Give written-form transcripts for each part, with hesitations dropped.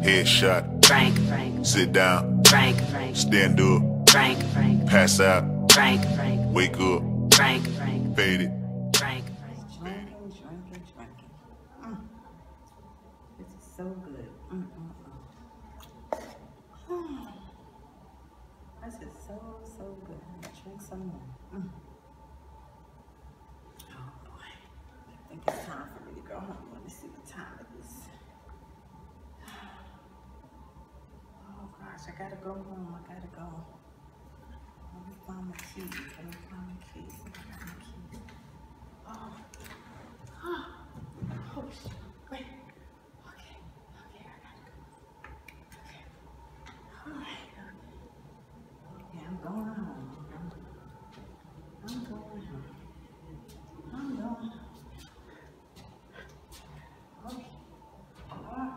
Headshot. Frank. Sit down. Frank. Stand up. Frank. Pass out. Frank. Wake up. Frank. Fade it. Frank. Drinking. This is so good. This is so good. I'm gonna drink some more. Oh boy. I think it's time for me to go home. Let me see the time it is. Oh gosh, I gotta go home. I gotta go. Let me find my keys. I got my keys. Oh shit. Wait. Okay, I gotta go. Okay. Alright. Okay, I'm going home. I'm going home. Okay. Alright.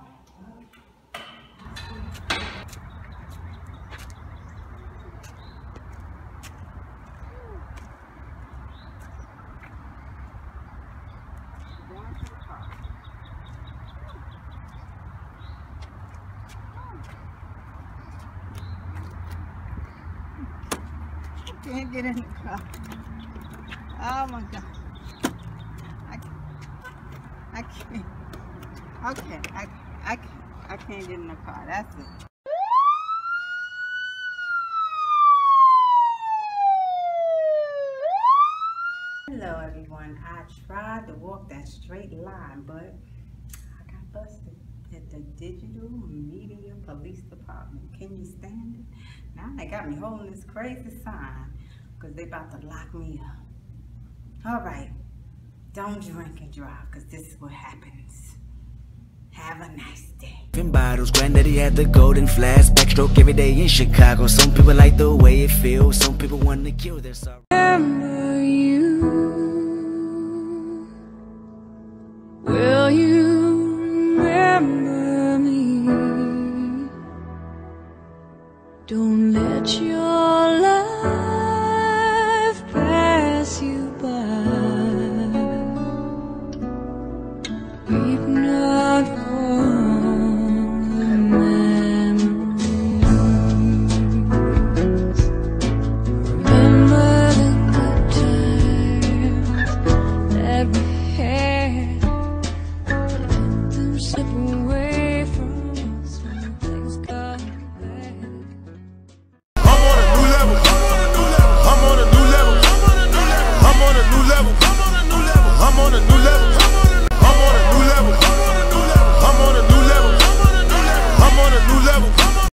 Can't get in the car. Oh my God. I can't. Okay, I can't get in the car. That's it. Hello everyone. I tried to walk that straight line, but I got busted at the Digital Media Police Department. Can you stand it? Now they got me holding this crazy sign because they about to lock me up. All right, don't drink and drive because this is what happens. Have a nice day. Bottles, granddaddy had the golden flask, backstroke every day in Chicago. Some people like the way it feels, some people want to kill their sorrow.